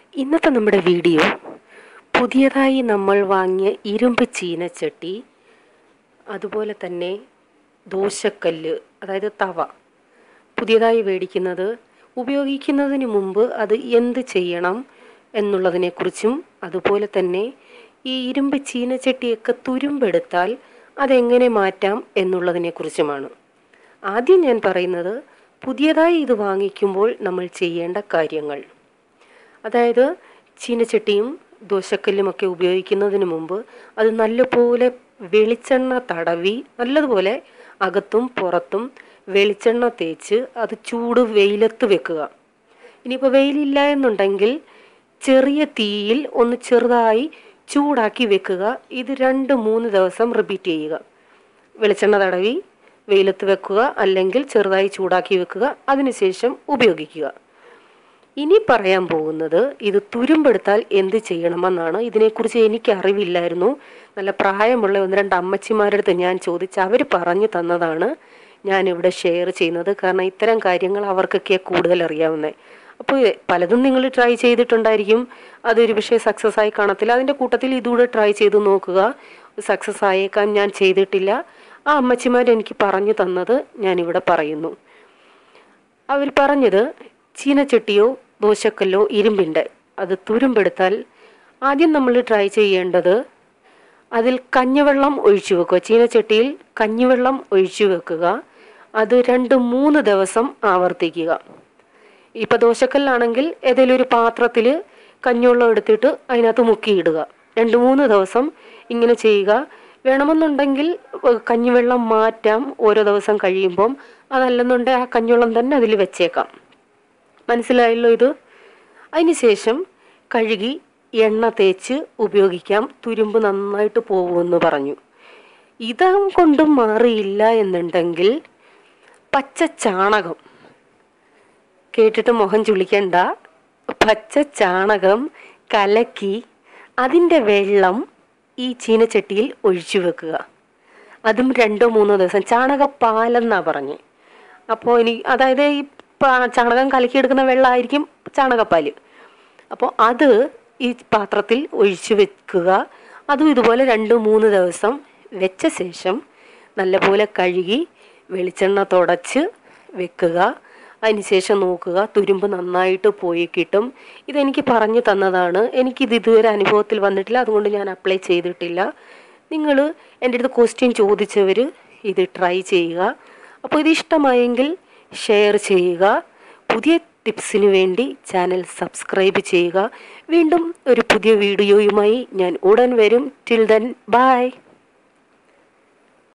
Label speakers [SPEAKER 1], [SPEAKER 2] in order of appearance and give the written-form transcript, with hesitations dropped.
[SPEAKER 1] ഇന്നത്തെ നമ്മുടെ വീഡിയോ പുതിയതായി നമ്മൾ വാങ്ങിയ ഇരുമ്പ് ചീനച്ചട്ടി, അതുപോലെ തന്നെ ദോശക്കല്ല്, അതായത് തവ പുതിയതായി മേടിക്കുന്നത് ഉപയോഗിക്കുന്നതിന് മുമ്പ് അത് എന്ത് ചെയ്യണം എന്നുള്ളതിനെക്കുറിച്ചും, അതുപോലെ തന്നെ ഈ ഇരുമ്പ് ചീനച്ചട്ടിയൊക്കെ തുരുമ്പെടുത്താൽ അതെങ്ങനെ മാറ്റാം എന്നുള്ളതിനെക്കുറിച്ചുമാണ്. ആദ്യം ഞാൻ പറയുന്നത് പുതിയതായി ഇത് വാങ്ങിക്കുമ്പോൾ നമ്മൾ ചെയ്യേണ്ട കാര്യങ്ങൾ. അതായത് ചീനച്ചട്ടിയും ദോശക്കല്ലുമൊക്കെ ഉപയോഗിക്കുന്നതിന് മുമ്പ് അത് നല്ലപോലെ വെളിച്ചെണ്ണ തടവി, നല്ലതുപോലെ അകത്തും പുറത്തും വെളിച്ചെണ്ണ തേച്ച് അത് ചൂട് വെയിലത്ത് വെക്കുക. ഇനിയിപ്പോൾ വെയിലില്ല എന്നുണ്ടെങ്കിൽ ചെറിയ തീയിൽ ഒന്ന് ചെറുതായി ചൂടാക്കി വെക്കുക. ഇത് 2-3 ദിവസം റിപ്പീറ്റ് ചെയ്യുക. വെളിച്ചെണ്ണ തടവി വെയിലത്ത് വെക്കുക, അല്ലെങ്കിൽ ചെറുതായി ചൂടാക്കി വെക്കുക, അതിനുശേഷം ഉപയോഗിക്കുക. ഇനി പറയാൻ പോകുന്നത് ഇത് തുരുമ്പെടുത്താൽ എന്ത് ചെയ്യണമെന്നാണ്. ഇതിനെക്കുറിച്ച് എനിക്ക് അറിവില്ലായിരുന്നു. നല്ല പ്രായമുള്ള 1-2 അമ്മച്ചിമാരുടെ അടുത്ത് ഞാൻ ചോദിച്ച് അവർ പറഞ്ഞു തന്നതാണ് ഞാനിവിടെ ഷെയർ ചെയ്യുന്നത്. കാരണം ഇത്തരം കാര്യങ്ങൾ അവർക്കൊക്കെ കൂടുതൽ അറിയാവുന്നത്. അപ്പോൾ പലതും നിങ്ങൾ ട്രൈ ചെയ്തിട്ടുണ്ടായിരിക്കും, അതൊരു പക്ഷേ സക്സസ് ആയി കാണത്തില്ല. അതിൻ്റെ കൂട്ടത്തിൽ ഇതുകൂടെ ട്രൈ ചെയ്ത് നോക്കുക. സക്സസ് ആയേക്കാൻ ഞാൻ ചെയ്തിട്ടില്ല. ആ അമ്മച്ചിമാർ എനിക്ക് പറഞ്ഞു തന്നത് ഞാനിവിടെ പറയുന്നു. അവർ പറഞ്ഞത്, ചീനച്ചട്ടിയോ ദോശക്കല്ലോ ഇരുമ്പിൻ്റെ അത് തുരുമ്പെടുത്താൽ ആദ്യം നമ്മൾ ട്രൈ ചെയ്യേണ്ടത് അതിൽ കഞ്ഞിവെള്ളം ഒഴിച്ചു വെക്കുക. ചീനച്ചട്ടിയിൽ കഞ്ഞിവെള്ളം ഒഴിച്ചു വെക്കുക. അത് 2-3 ദിവസം ആവർത്തിക്കുക. ഇപ്പം ദോശക്കല്ലാണെങ്കിൽ ഏതെങ്കിലും ഒരു പാത്രത്തിൽ കഞ്ഞിവെള്ളം എടുത്തിട്ട് അതിനകത്ത് മുക്കിയിടുക. 2-3 ദിവസം ഇങ്ങനെ ചെയ്യുക. വേണമെന്നുണ്ടെങ്കിൽ കഞ്ഞിവെള്ളം മാറ്റാം ഓരോ ദിവസം കഴിയുമ്പം. അതല്ലെന്നുണ്ടെങ്കിൽ ആ കഞ്ഞിവെള്ളം തന്നെ അതിൽ വെച്ചേക്കാം. മനസ്സിലായല്ലോ ഇത്? അതിനുശേഷം കഴുകി എണ്ണ തേച്ച് ഉപയോഗിക്കാം. തുരുമ്പ് നന്നായിട്ട് പോകുമെന്ന് പറഞ്ഞു. ഇതും കൊണ്ടും മാറിയില്ല എന്നുണ്ടെങ്കിൽ പച്ച ചാണകം, കേട്ടിട്ട് മുഖം ചുളിക്കണ്ട, പച്ച ചാണകം കലക്കി അതിൻ്റെ വെള്ളം ഈ ചീനച്ചട്ടിയിൽ ഒഴിച്ചു വെക്കുക. അതും 2-3 ദിവസം. ചാണകപ്പാലെന്നാണ് പറഞ്ഞ്. അപ്പോൾ അതായത് ഈ ചാണകം കലക്കിയെടുക്കുന്ന വെള്ളമായിരിക്കും ചാണകപ്പാല്. അപ്പോൾ അത് ഈ പാത്രത്തിൽ ഒഴിച്ചു വെക്കുക. അതും ഇതുപോലെ 2-3 ദിവസം വെച്ച ശേഷം നല്ലപോലെ കഴുകി വെളിച്ചെണ്ണ തുടച്ച് വെക്കുക. അതിനുശേഷം നോക്കുക, തുരുമ്പ് നന്നായിട്ട് പോയി കിട്ടും. ഇതെനിക്ക് പറഞ്ഞു തന്നതാണ്. എനിക്കിത് ഇതുവരെ അനുഭവത്തിൽ വന്നിട്ടില്ല, അതുകൊണ്ട് ഞാൻ അപ്ലൈ ചെയ്തിട്ടില്ല. നിങ്ങൾ എൻ്റെ അടുത്ത് ക്വസ്റ്റ്യൻ ചോദിച്ചവർ ഇത് ട്രൈ ചെയ്യുക. അപ്പോൾ ഇത് ഇഷ്ടമായെങ്കിൽ ഷെയർ ചെയ്യുക. പുതിയ ടിപ്സിന് വേണ്ടി ചാനൽ സബ്സ്ക്രൈബ് ചെയ്യുക. വീണ്ടും ഒരു പുതിയ വീഡിയോയുമായി ഞാൻ ഉടൻ വരും. Till then by.